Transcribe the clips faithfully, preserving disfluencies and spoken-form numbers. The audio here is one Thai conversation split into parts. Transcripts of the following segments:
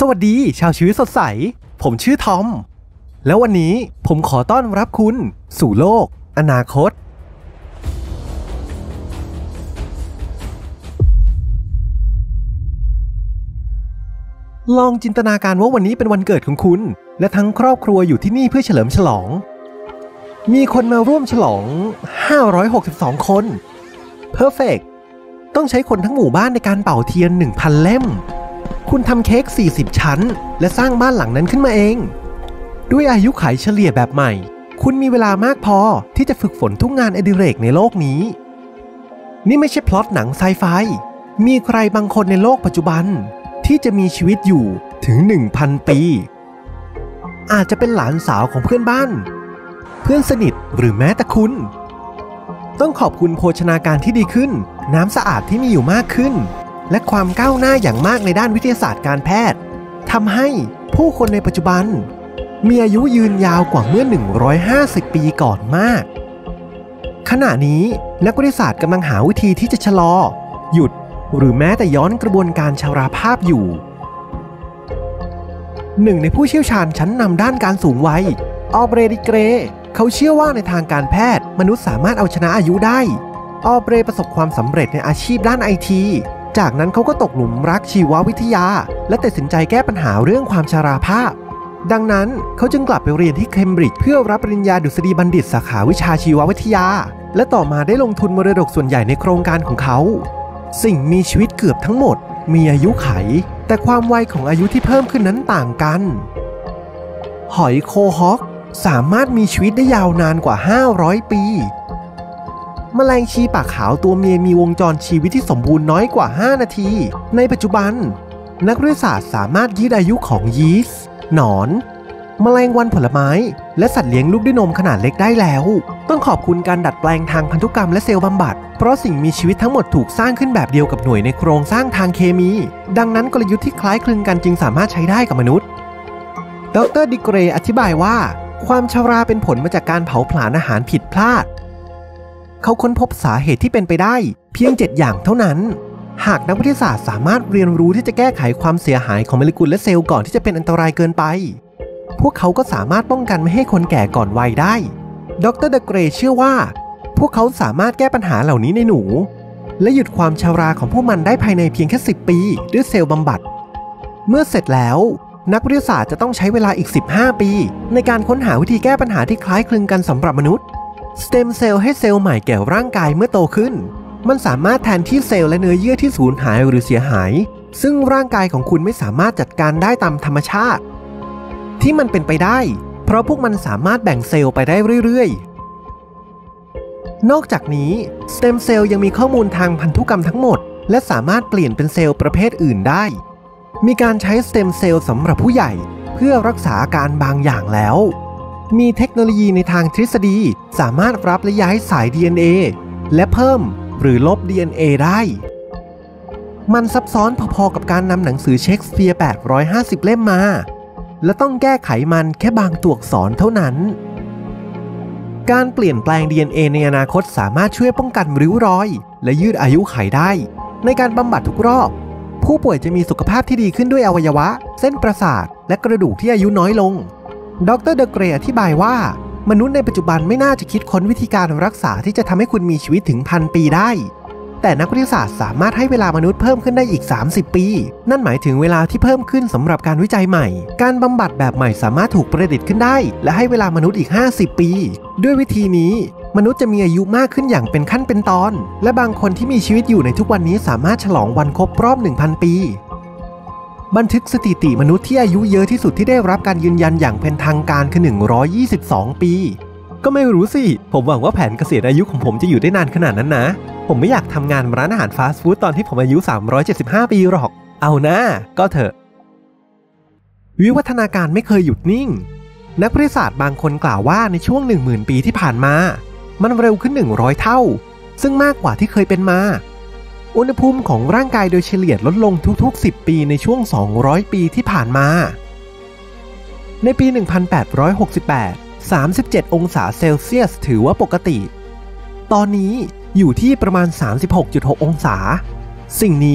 สวัสดีชาวชีวิตสดใสผมชื่อทอมแล้ววันนี้ผมขอต้อนรับคุณสู่โลกอนาคตลองจินตนาการว่าวันนี้เป็นวันเกิดของคุณและทั้งครอบครัวอยู่ที่นี่เพื่อเฉลิมฉลองมีคนมาร่วมฉลองห้าร้อยหกสิบสองคนเพอร์เฟกต์ต้องใช้คนทั้งหมู่บ้านในการเป่าเทียน หนึ่งพัน เล่มคุณทำเค้กสี่สิบชั้นและสร้างบ้านหลังนั้นขึ้นมาเองด้วยอายุขัยเฉลี่ยแบบใหม่คุณมีเวลามากพอที่จะฝึกฝนทุกงานอดิเรกในโลกนี้นี่ไม่ใช่พล็อตหนังไซไฟมีใครบางคนในโลกปัจจุบันที่จะมีชีวิตอยู่ถึง หนึ่งพัน ปีอาจจะเป็นหลานสาวของเพื่อนบ้านเพื่อนสนิทหรือแม้แต่คุณต้องขอบคุณโภชนาการที่ดีขึ้นน้ำสะอาดที่มีอยู่มากขึ้นและความก้าวหน้าอย่างมากในด้านวิทยาศาสตร์การแพทย์ทำให้ผู้คนในปัจจุบันมีอายุยืนยาวกว่าเมื่อหนึ่งร้อยห้าสิบปีก่อนมากขณะนี้นักวิทยาศาสตร์กำลังหาวิธีที่จะชะลอหยุดหรือแม้แต่ย้อนกระบวนการชราภาพอยู่หนึ่งในผู้เชี่ยวชาญชั้นนำด้านการสูงวัยออเบรดิเกรเขาเชื่อว่าในทางการแพทย์มนุษย์สามารถเอาชนะอายุได้ออเบรประสบความสำเร็จในอาชีพด้านไอทีจากนั้นเขาก็ตกหลุมรักชีววิทยาและตัดสินใจแก้ปัญหาเรื่องความชราภาพดังนั้นเขาจึงกลับไปเรียนที่เคมบริดจ์เพื่อรับปริญญาดุษฎีบัณฑิตสาขาวิชาชีววิทยาและต่อมาได้ลงทุนมรดกส่วนใหญ่ในโครงการของเขาสิ่งมีชีวิตเกือบทั้งหมดมีอายุไขแต่ความวัยของอายุที่เพิ่มขึ้นนั้นต่างกันหอยโคฮอคสามารถมีชีวิตได้ยาวนานกว่าห้าร้อยปีแมลงชีปากขาวตัวเมียมีวงจรชีวิตที่สมบูรณ์น้อยกว่าห้านาทีในปัจจุบันนักวิทยาศาสตร์สามารถยืดอายุของยีสต์หนอนแมลงวันผลไม้และสัตว์เลี้ยงลูกด้วยนมขนาดเล็กได้แล้วต้องขอบคุณการดัดแปลงทางพันธุกรรมและเซลล์บำบัดเพราะสิ่งมีชีวิตทั้งหมดถูกสร้างขึ้นแบบเดียวกับหน่วยในโครงสร้างทางเคมีดังนั้นกลยุทธ์ที่คล้ายคลึงกันจึงสามารถใช้ได้กับมนุษย์ดร.ดิเกรย์อธิบายว่าความชราเป็นผลมาจากการเผาผลาญอาหารผิดพลาดเขาค้นพบสาเหตุที่เป็นไปได้เพียงเจ็ดอย่างเท่านั้นหากนักวิทยาศาสตร์สามารถเรียนรู้ที่จะแก้ไขความเสียหายของโมเลกุลและเซลล์ก่อนที่จะเป็นอันตรายเกินไปพวกเขาก็สามารถป้องกันไม่ให้คนแก่ก่อนวัยได้ดร.ดิเกรย์เชื่อว่าพวกเขาสามารถแก้ปัญหาเหล่านี้ในหนูและหยุดความชราของพวกมันได้ภายในเพียงแค่สิบปีด้วยเซลล์บำบัดเมื่อเสร็จแล้วนักวิทยาศาสตร์จะต้องใช้เวลาอีกสิบห้าปีในการค้นหาวิธีแก้ปัญหาที่คล้ายคลึงกันสำหรับมนุษย์สเต็มเซลล์ให้เซลล์ใหม่แก่ร่างกายเมื่อโตขึ้นมันสามารถแทนที่เซลล์และเนื้อเยื่อที่สูญหายหรือเสียหายซึ่งร่างกายของคุณไม่สามารถจัดการได้ตามธรรมชาติที่มันเป็นไปได้เพราะพวกมันสามารถแบ่งเซลล์ไปได้เรื่อยๆนอกจากนี้สเต็มเซลล์ยังมีข้อมูลทางพันธุกรรมทั้งหมดและสามารถเปลี่ยนเป็นเซลล์ประเภทอื่นได้มีการใช้สเต็มเซลล์สำหรับผู้ใหญ่เพื่อรักษาอาการบางอย่างแล้วมีเทคโนโลยีในทางทฤษฎีสามารถรับและย้ายสาย ดี เอ็น เอ และเพิ่มหรือลบ ดี เอ็น เอ ได้มันซับซ้อนพอๆกับการนำหนังสือเชคสเปียร์แปดร้อยห้าสิบเล่มมาและต้องแก้ไขมันแค่บางตัวอักษรเท่านั้นการเปลี่ยนแปลง ดี เอ็น เอ ในอนาคตสามารถช่วยป้องกันริ้วรอยและยืดอายุขัยได้ในการบำบัดทุกรอบผู้ป่วยจะมีสุขภาพที่ดีขึ้นด้วยอวัยวะเส้นประสาทและกระดูกที่อายุน้อยลงดร.ดิเกรย์อธิบายว่ามนุษย์ในปัจจุบันไม่น่าจะคิดค้นวิธีการรักษาที่จะทำให้คุณมีชีวิตถึงพันปีได้แต่นักวิทยาศาสตร์สามารถให้เวลามนุษย์เพิ่มขึ้นได้อีกสามสิบปีนั่นหมายถึงเวลาที่เพิ่มขึ้นสำหรับการวิจัยใหม่การบำบัดแบบใหม่สามารถถูกประดิษฐ์ขึ้นได้และให้เวลามนุษย์อีกห้าสิบปีด้วยวิธีนี้มนุษย์จะมีอายุมากขึ้นอย่างเป็นขั้นเป็นตอนและบางคนที่มีชีวิตอยู่ในทุกวันนี้สามารถฉลองวันครบรอบ หนึ่งพัน ปีบันทึกสถิติมนุษย์ที่อายุเยอะที่สุดที่ได้รับการยืนยันอย่างเป็นทางการคือหนึ่งร้อยยี่สิบสองปีก็ไม่รู้สิผมหวังว่าแผนเกษียณอายุของผมจะอยู่ได้นานขนาดนั้นนะผมไม่อยากทำงานร้านอาหารฟาสต์ฟู้ดตอนที่ผมอายุสามร้อยเจ็ดสิบห้าปีหรอกเอานะก็เถอะวิวัฒนาการไม่เคยหยุดนิ่งนักวิทยาศาสตร์บางคนกล่าวว่าในช่วง หนึ่งหมื่น ปีที่ผ่านมามันเร็วขึ้นหนึ่งร้อยเท่าซึ่งมากกว่าที่เคยเป็นมาอุณหภูมิของร่างกายโดยเฉลี่ยลดลงทุกๆสิบปีในช่วงสองร้อยปีที่ผ่านมาในปีหนึ่งพันแปดร้อยหกสิบแปด สามสิบเจ็ดองศาเซลเซียสถือว่าปกติตอนนี้อยู่ที่ประมาณ สามสิบหกจุดหก องศาสิ่งนี้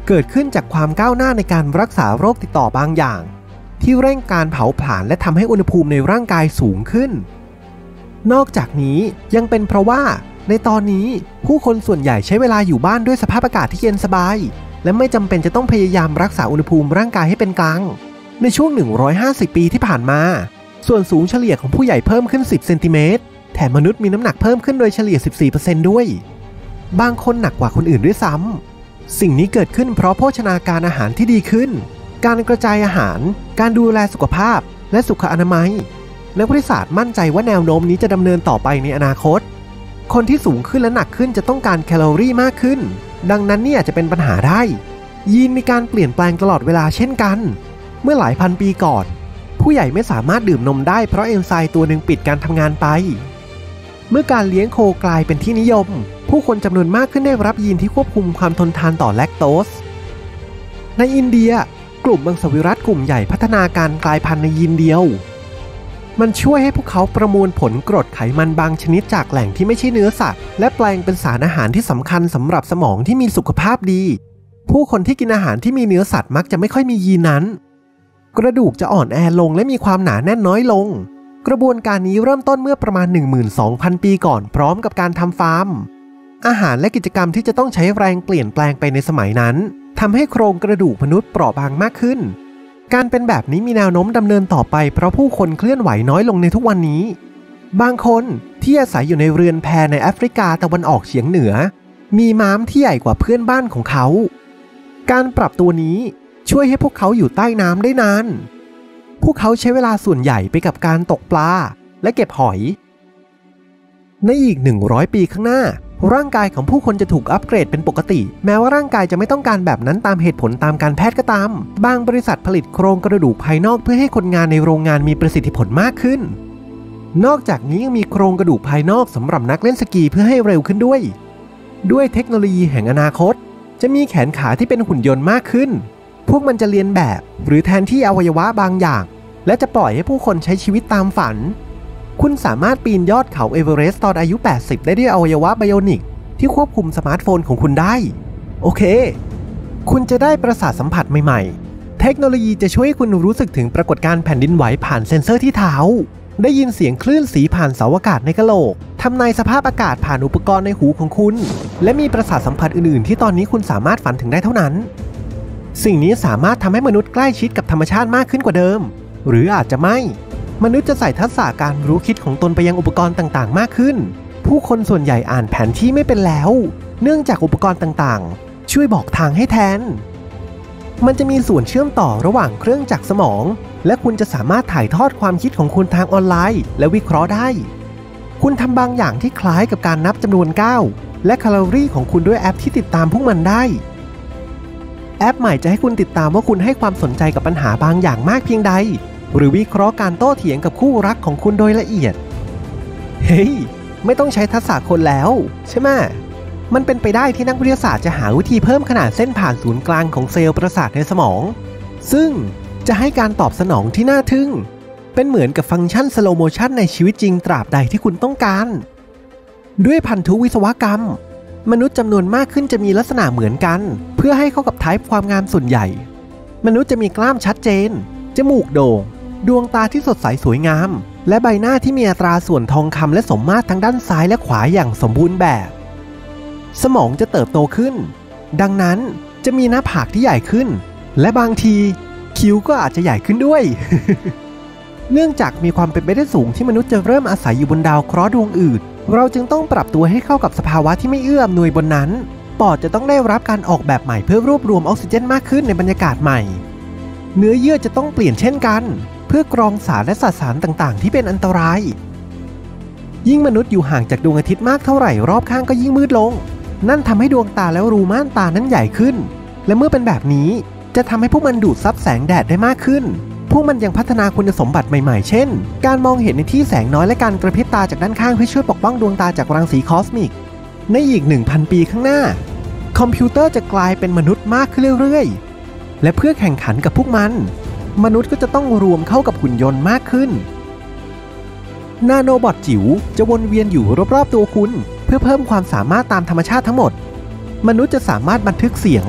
เกิดขึ้นจากความก้าวหน้าในการรักษาโรคติดต่อบางอย่างที่เร่งการเผาผลาญและทำให้อุณหภูมิในร่างกายสูงขึ้นนอกจากนี้ยังเป็นเพราะว่าในตอนนี้ผู้คนส่วนใหญ่ใช้เวลาอยู่บ้านด้วยสภาพอากาศที่เย็นสบายและไม่จำเป็นจะต้องพยายามรักษาอุณหภูมิร่างกายให้เป็นกลางในช่วงหนึ่งร้อยห้าสิบปีที่ผ่านมาส่วนสูงเฉลี่ยของผู้ใหญ่เพิ่มขึ้นสิบเซนติเมตรแถมมนุษย์มีน้ำหนักเพิ่มขึ้นโดยเฉลี่ย สิบสี่เปอร์เซ็นต์ ด้วยบางคนหนักกว่าคนอื่นด้วยซ้ำสิ่งนี้เกิดขึ้นเพราะโภชนาการอาหารที่ดีขึ้นการกระจายอาหารการดูแลสุขภาพและสุขอนามัยนักวิทยาศาสตร์มั่นใจว่าแนวโน้มนี้จะดำเนินต่อไปในอนาคตคนที่สูงขึ้นและหนักขึ้นจะต้องการแคลอรี่มากขึ้นดังนั้นนี่อาจจะเป็นปัญหาได้ยีนมีการเปลี่ยนแปลงตลอดเวลาเช่นกันเมื่อหลายพันปีก่อนผู้ใหญ่ไม่สามารถดื่มนมได้เพราะเอนไซม์ตัวหนึ่งปิดการทำงานไปเมื่อการเลี้ยงโคกลายเป็นที่นิยมผู้คนจำนวนมากขึ้นได้รับยีนที่ควบคุมความทนทานต่อแลคโตสในอินเดียกลุ่มมังสวิรัติกลุ่มใหญ่พัฒนาการกลายพันธุ์ในยีนเดียวมันช่วยให้พวกเขาประมวลผลกรดไขมันบางชนิดจากแหล่งที่ไม่ใช่เนื้อสัตว์และแปลงเป็นสารอาหารที่สำคัญสำหรับสมองที่มีสุขภาพดีผู้คนที่กินอาหารที่มีเนื้อสัตว์มักจะไม่ค่อยมียีนนั้นกระดูกจะอ่อนแอลงและมีความหนาแน่นน้อยลงกระบวนการนี้เริ่มต้นเมื่อประมาณ หนึ่งหมื่นสองพัน ปีก่อนพร้อมกับการทำฟาร์มอาหารและกิจกรรมที่จะต้องใช้แรงเปลี่ยนแปลงไปในสมัยนั้นทำให้โครงกระดูกมนุษย์เปราะบางมากขึ้นการเป็นแบบนี้มีแนวโน้มดำเนินต่อไปเพราะผู้คนเคลื่อนไหวน้อยลงในทุกวันนี้บางคนที่อาศัยอยู่ในเรือนแพในแอฟริกาตะวันออกเฉียงเหนือมีม้ามที่ใหญ่กว่าเพื่อนบ้านของเขาการปรับตัวนี้ช่วยให้พวกเขาอยู่ใต้น้ำได้นานพวกเขาใช้เวลาส่วนใหญ่ไปกับการตกปลาและเก็บหอยในอีกหนึ่งร้อยปีข้างหน้าร่างกายของผู้คนจะถูกอัปเกรดเป็นปกติแม้ว่าร่างกายจะไม่ต้องการแบบนั้นตามเหตุผลตามการแพทย์ก็ตามบางบริษัทผลิตโครงกระดูกภายนอกเพื่อให้คนงานในโรงงานมีประสิทธิผลมากขึ้นนอกจากนี้ยังมีโครงกระดูกภายนอกสำหรับนักเล่นสกีเพื่อให้เร็วขึ้นด้วยด้วยเทคโนโลยีแห่งอนาคตจะมีแขนขาที่เป็นหุ่นยนต์มากขึ้นพวกมันจะเรียนแบบหรือแทนที่อวัยวะบางอย่างและจะปล่อยให้ผู้คนใช้ชีวิตตามฝันคุณสามารถปีนยอดเขาเอเวอเรสต์ตอนอายุแปดสิบได้ด้วยอวัยวะไบโอนิกที่ควบคุมสมาร์ทโฟนของคุณได้โอเคคุณจะได้ประสาทสัมผัสใหม่ๆเทคโนโลยีจะช่วยให้คุณรู้สึกถึงปรากฏการณ์แผ่นดินไหวผ่านเซ็นเซอร์ที่เท้าได้ยินเสียงคลื่นสีผ่านเสาอากาศในกะโหลกทำนายสภาพอากาศผ่านอุปกรณ์ในหูของคุณและมีประสาทสัมผัสอื่นๆที่ตอนนี้คุณสามารถฝันถึงได้เท่านั้นสิ่งนี้สามารถทำให้มนุษย์ใกล้ชิดกับธรรมชาติมากขึ้นกว่าเดิมหรืออาจจะไม่มนุษย์จะใส่ทักษะการรู้คิดของตนไปยังอุปกรณ์ต่างๆมากขึ้นผู้คนส่วนใหญ่อ่านแผนที่ไม่เป็นแล้วเนื่องจากอุปกรณ์ต่างๆช่วยบอกทางให้แทนมันจะมีส่วนเชื่อมต่อระหว่างเครื่องจักรสมองและคุณจะสามารถถ่ายทอดความคิดของคุณทางออนไลน์และวิเคราะห์ได้คุณทำบางอย่างที่คล้ายกับการนับจำนวนก้าวและแคลอรี่ของคุณด้วยแอปที่ติดตามพวกมันได้แอปใหม่จะให้คุณติดตามว่าคุณให้ความสนใจกับปัญหาบางอย่างมากเพียงใดหรือวิเคราะห์การโต้เถียงกับคู่รักของคุณโดยละเอียดเฮ้ยไม่ต้องใช้ทักษะคนแล้วใช่ไหมมันเป็นไปได้ที่นักวิทยาศาสตร์จะหาวิธีเพิ่มขนาดเส้นผ่านศูนย์กลางของเซลล์ประสาทในสมองซึ่งจะให้การตอบสนองที่น่าทึ่งเป็นเหมือนกับฟังก์ชันสโลโมชันในชีวิตจริงตราบใดที่คุณต้องการด้วยพันธุวิศวกรรมมนุษย์จำนวนมากขึ้นจะมีลักษณะเหมือนกันเพื่อให้เข้ากับไทป์ความงามส่วนใหญ่มนุษย์จะมีกล้ามชัดเจนจมูกโด่งดวงตาที่สดใสสวยงามและใบหน้าที่มีอัตราส่วนทองคำและสมมาตรทั้งด้านซ้ายและขวาอย่างสมบูรณ์แบบสมองจะเติบโตขึ้นดังนั้นจะมีหน้าผากที่ใหญ่ขึ้นและบางทีคิ้วก็อาจจะใหญ่ขึ้นด้วย เนื่องจากมีความเป็นไปได้สูงที่มนุษย์จะเริ่มอาศัยอยู่บนดาวเคราะห์ดวงอื่นเราจึงต้องปรับตัวให้เข้ากับสภาวะที่ไม่เอื้ออำนวยบนนั้นปอดจะต้องได้รับการออกแบบใหม่เพื่อรวบรวมออกซิเจนมากขึ้นในบรรยากาศใหม่เนื้อเยื่อจะต้องเปลี่ยนเช่นกันเพื่อกรองสารและสสารต่างๆที่เป็นอันตรายยิ่งมนุษย์อยู่ห่างจากดวงอาทิตย์มากเท่าไหร่รอบข้างก็ยิ่งมืดลงนั่นทำให้ดวงตาและรูม่านตานั้นใหญ่ขึ้นและเมื่อเป็นแบบนี้จะทำให้พวกมันดูดซับแสงแดดได้มากขึ้นพวกมันยังพัฒนาคุณสมบัติใหม่ๆเช่นการมองเห็นในที่แสงน้อยและการกระพริบตาจากด้านข้างเพื่อช่วยปกป้องดวงตาจากรังสีคอสมิกในอีก หนึ่งพัน ปีข้างหน้าคอมพิวเตอร์จะกลายเป็นมนุษย์มากขึ้นเรื่อยๆและเพื่อแข่งขันกับพวกมันมนุษย์ก็จะต้องรวมเข้ากับหุ่นยนต์มากขึ้นนาโนบอทจิ๋วจะวนเวียนอยู่รอบๆตัวคุณเพื่อเพิ่มความสามารถตามธรรมชาติทั้งหมดมนุษย์จะสามารถบันทึกเสียง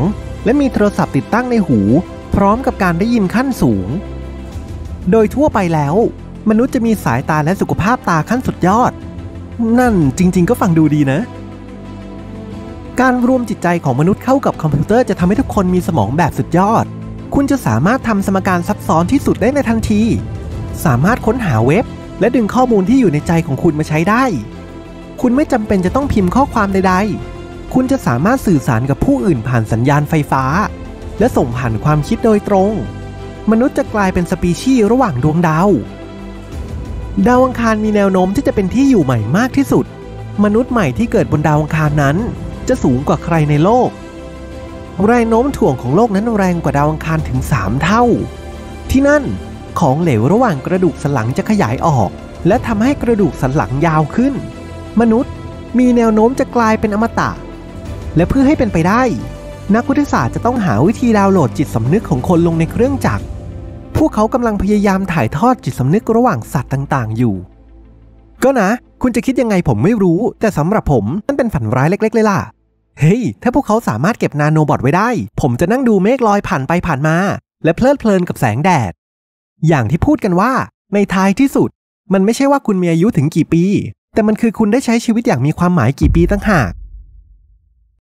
และมีโทรศัพท์ติดตั้งในหูพร้อมกับการได้ยินขั้นสูงโดยทั่วไปแล้วมนุษย์จะมีสายตาและสุขภาพตาขั้นสุดยอดนั่นจริงๆก็ฟังดูดีนะการรวมจิตใจของมนุษย์เข้ากับคอมพิวเตอร์จะทำให้ทุกคนมีสมองแบบสุดยอดคุณจะสามารถทำสมการซับซ้อนที่สุดได้ในทันทีสามารถค้นหาเว็บและดึงข้อมูลที่อยู่ในใจของคุณมาใช้ได้คุณไม่จำเป็นจะต้องพิมพ์ข้อความใดๆคุณจะสามารถสื่อสารกับผู้อื่นผ่านสัญญาณไฟฟ้าและส่งผ่านความคิดโดยตรงมนุษย์จะกลายเป็นสปีชีส์ระหว่างดวงดาวดาวอังคารมีแนวโน้มที่จะเป็นที่อยู่ใหม่มากที่สุดมนุษย์ใหม่ที่เกิดบนดาวอังคารนั้นจะสูงกว่าใครในโลกแรงโน้มถ่วงของโลกนั้นแรงกว่าดาวอังคารถึงสามเท่าที่นั่นของเหลวระหว่างกระดูกสันหลังจะขยายออกและทำให้กระดูกสันหลังยาวขึ้นมนุษย์มีแนวโน้มจะกลายเป็นอมตะและเพื่อให้เป็นไปได้นักวิทยาศาสตร์จะต้องหาวิธีดาวน์โหลดจิตสำนึกของคนลงในเครื่องจักรพวกเขากำลังพยายามถ่ายทอดจิตสำนึกระหว่างสัตว์ต่างๆอยู่ก็นะคุณจะคิดยังไงผมไม่รู้แต่สำหรับผมนั่นเป็นฝันร้ายเล็กๆเลยล่ะเฮ้ยถ้าพวกเขาสามารถเก็บนาโนบอทไว้ได้ผมจะนั่งดูเมฆลอยผ่านไปผ่านมาและเพลิดเพลินกับแสงแดดอย่างที่พูดกันว่าในท้ายที่สุดมันไม่ใช่ว่าคุณมีอายุถึงกี่ปีแต่มันคือคุณได้ใช้ชีวิตอย่างมีความหมายกี่ปีต่างหาก